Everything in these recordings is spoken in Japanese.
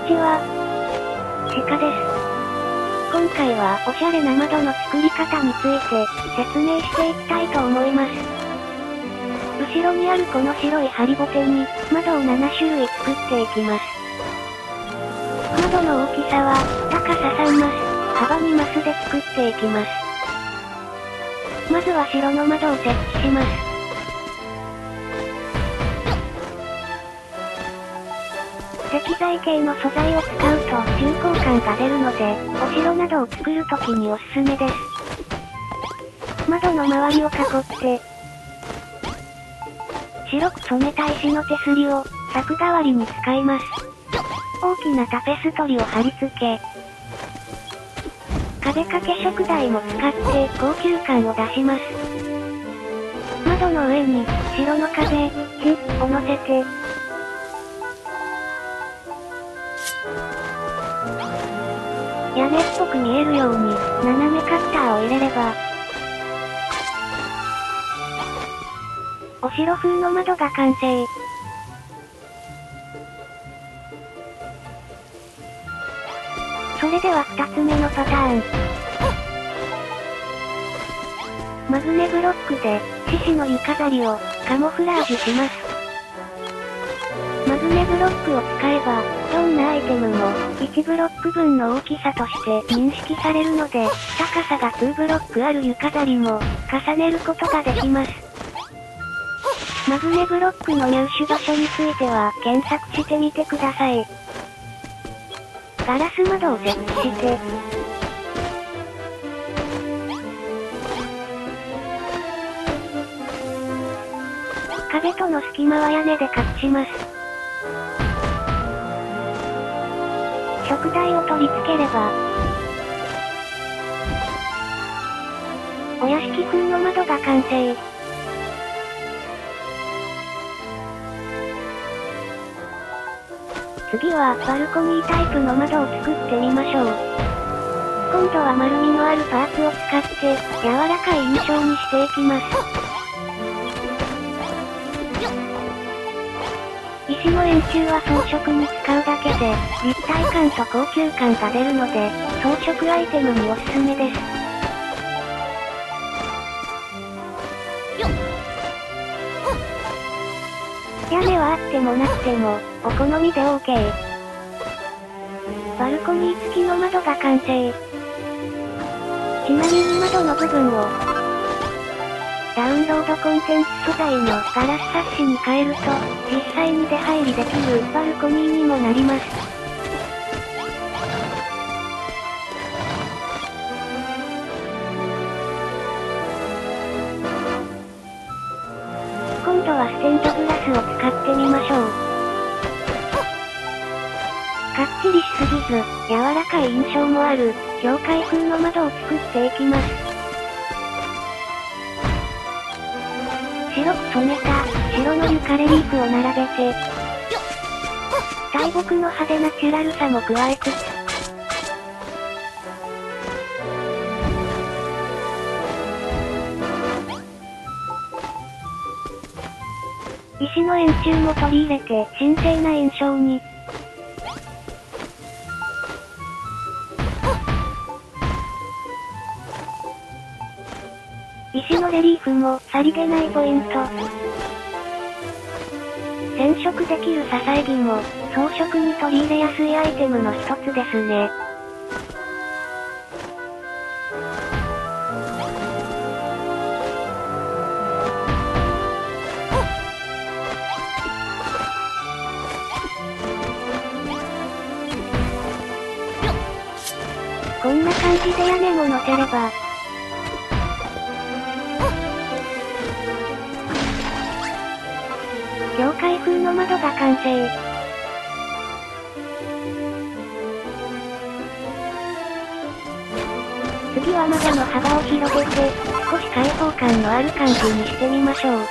ちは。シカです。今回はおしゃれな窓の作り方について説明していきたいと思います。後ろにあるこの白いハリボテに窓を7種類作っていきます。窓の大きさは高さ3マス、幅2マスで作っていきます。まずは白の窓を設置します。石材系の素材を使うと重厚感が出るので、お城などを作るときにおすすめです。窓の周りを囲って、白く染めた石の手すりを柵代わりに使います。大きなタペストリを貼り付け、壁掛け食台も使って高級感を出します。窓の上に白の壁、木を乗せて、屋根っぽく見えるように斜めカッターを入れれば、お城風の窓が完成。それでは2つ目のパターン。マグネブロックで獅子の湯飾りをカモフラージュします。マグネブロックを使えば、どんなアイテムも1ブロック分の大きさとして認識されるので、高さが2ブロックある湯飾りも重ねることができます。マグネブロックの入手場所については検索してみてください。ガラス窓を設置して、壁との隙間は屋根で隠します。食台を取り付ければ、お屋敷風の窓が完成。次はバルコニータイプの窓を作ってみましょう。今度は丸みのあるパーツを使って柔らかい印象にしていきます。石の円柱は装飾に使うだけで立体感と高級感が出るので装飾アイテムにおすすめです。屋根はあってもなくてもお好みで OK。バルコニー付きの窓が完成。ちなみに窓の部分をダウンロードコンテンツ素材のガラスサッシに変えると実際に出入りできるバルコニーにもなります。今度はステンドグラスを使ってみましょう。かっちりしすぎず、柔らかい印象もある、教会風の窓を作っていきます。白く染めた、白の床レリーフを並べて、大木の派手なナチュラルさも加えつつ、石の円柱も取り入れて神聖な印象に。石のレリーフもさりげないポイント。染色できる支え木も装飾に取り入れやすいアイテムの一つですね。こんな感じで屋根も乗せれば、教会風の窓が完成。次は窓の幅を広げて、少し開放感のある感じにしてみましょう。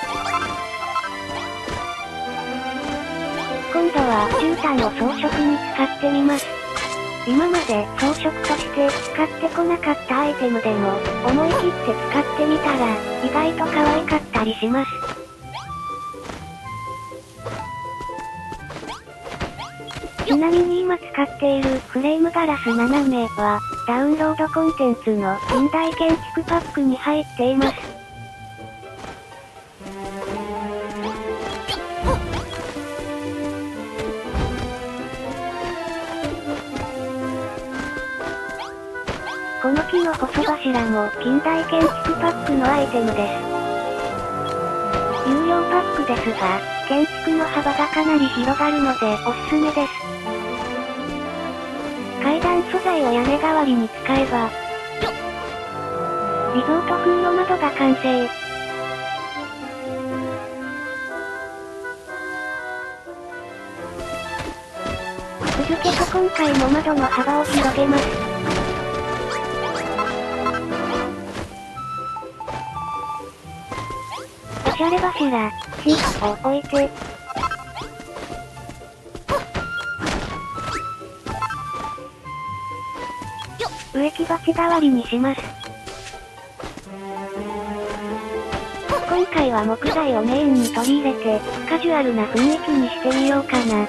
今度は絨毯を装飾に使ってみます。今まで装飾として使ってこなかったアイテムでも思い切って使ってみたら意外と可愛かったりします。絨ちなみに今使っているフレームガラス斜めは、ダウンロードコンテンツの近代建築パックに入っています。この木の細柱も近代建築パックのアイテムです。有料パックですが、建築の幅がかなり広がるのでおすすめです。階段素材を屋根代わりに使えば、リゾート風の窓が完成。続けと今回も窓の幅を広げます。おしゃれ柱、木を置いて、植木鉢代わりにします。今回は木材をメインに取り入れて、カジュアルな雰囲気にしてみようかな。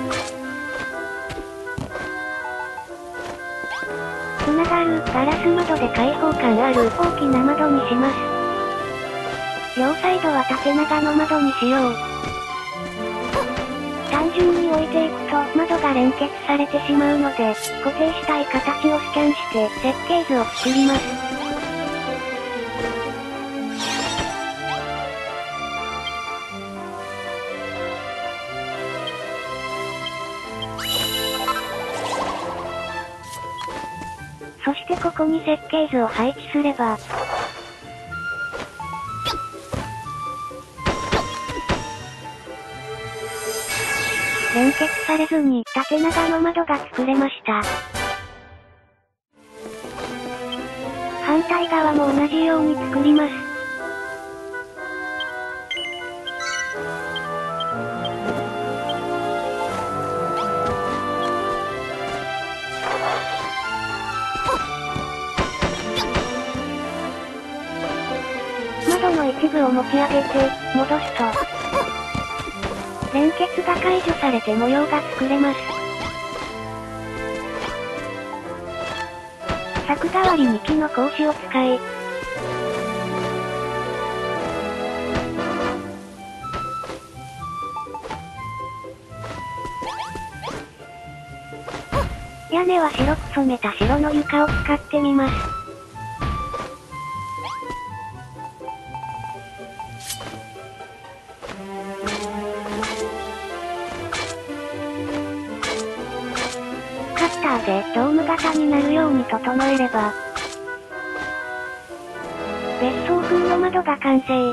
つながるガラス窓で開放感ある大きな窓にします。両サイドは縦長の窓にしよう。単純に置いていくと窓が連結されてしまうので、固定したい形をスキャンして設計図を作ります。そしてここに設計図を配置すれば、連結されずに縦長の窓が作れました。反対側も同じように作ります。窓の一部を持ち上げて、戻すと、連結が解除されて模様が作れます。柵代わりに木の格子を使い、屋根は白く染めた白の床を使ってみます。でドーム型になるように整えれば、別荘風の窓が完成。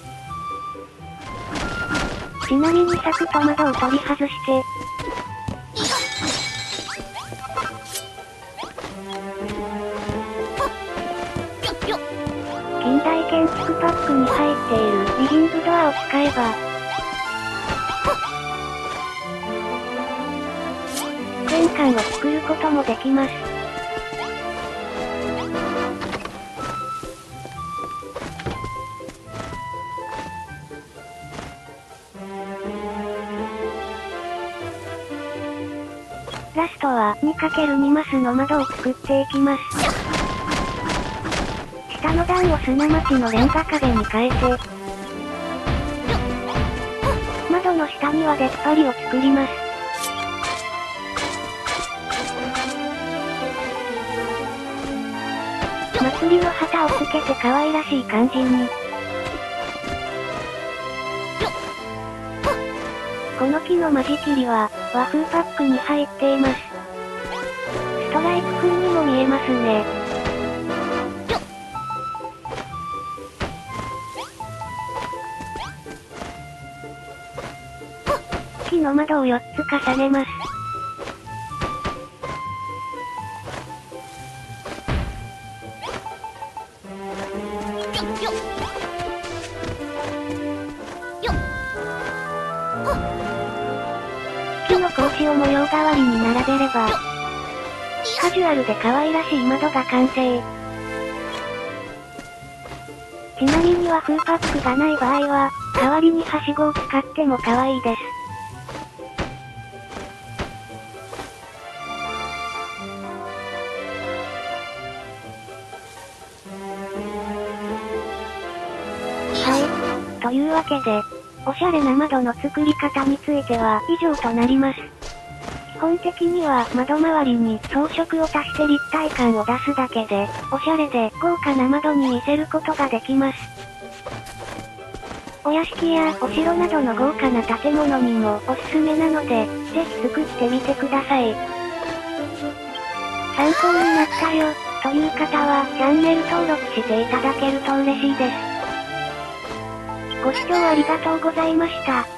ちなみに柵と窓を取り外して、近代建築パックに入っているリビングドアを使えば、玄関を作ることもできます。ラストは 2×2 マスの窓を作っていきます。下の段を砂町のレンガ壁に変えて、窓の下には出っ張りを作ります。祭りの旗をつけて可愛らしい感じに。この木の間仕切りは和風パックに入っています。ストライプ風にも見えますね。木の窓を4つ重ねます。木の格子を模様代わりに並べれば、カジュアルで可愛らしい窓が完成。ちなみに和風パックがない場合は、代わりにはしごを使っても可愛いです。 いうわけで、おしゃれな窓の作り方については以上となります。基本的には窓周りに装飾を足して立体感を出すだけで、おしゃれで豪華な窓に見せることができます。お屋敷やお城などの豪華な建物にもおすすめなので、ぜひ作ってみてください。参考になったよ、という方はチャンネル登録していただけると嬉しいです。ご視聴ありがとうございました。